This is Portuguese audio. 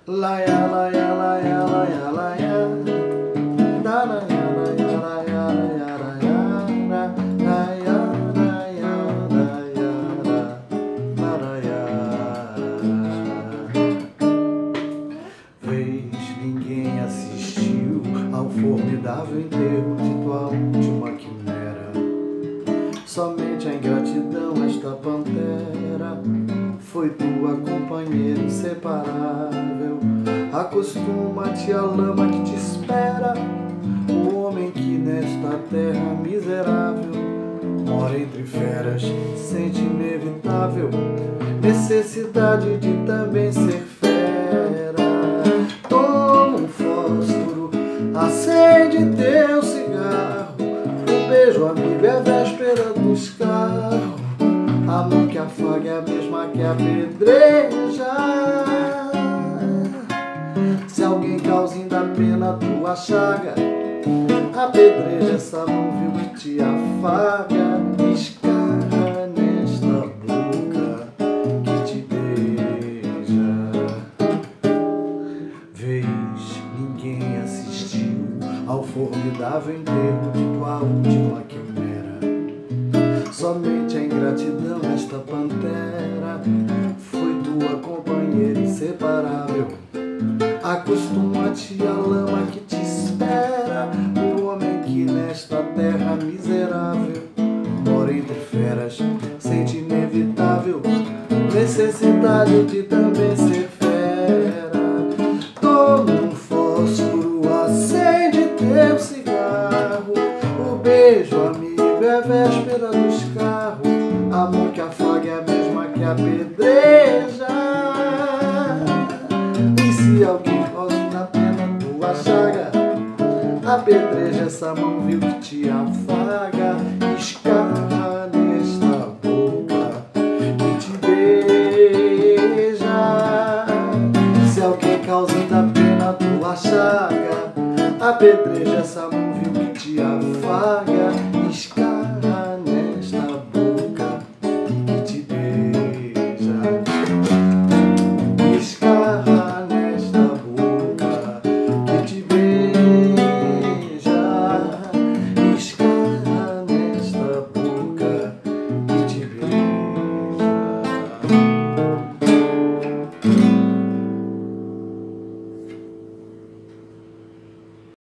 Laia, laia, laia, laia, laia. Da, laia, laia, laia, laia, laia. Laia, laia, laia, laia. Vez ninguém assistiu ao formidável enterro de tua última quimera. Somente a ingratidão, esta pantera, foi tua companheira inseparável. Acostuma-te à lama que te espera, o homem que nesta terra miserável mora entre feras, sente inevitável necessidade de também ser fera. Toma um fósforo, acende teu cigarro, um beijo amigo é véspera do escarro. A mão que afaga é a mesma que apedreja. Se alguém causa ainda pena tua chaga, apedreja essa mão vil que te afaga. Escarra nesta boca que te beija. Vez ninguém assistiu ao formidável enterro de tua última quimera. Somente a ingratidão, esta pantera, foi tua companheira inseparável. Acostuma-te à lama que te espera, o homem que nesta terra miserável mora entre feras, sente inevitável necessidade de também ser fera. Toma um fósforo, acende teu cigarro, o beijo amigo é véspera do escarro. A mão que afaga é a mesma que apedreja. E se alguém causa na pena tua chaga, apedreja essa mão vil que te afaga. Escarra nesta boca que te beija. Se alguém causa na pena tua chaga, apedreja essa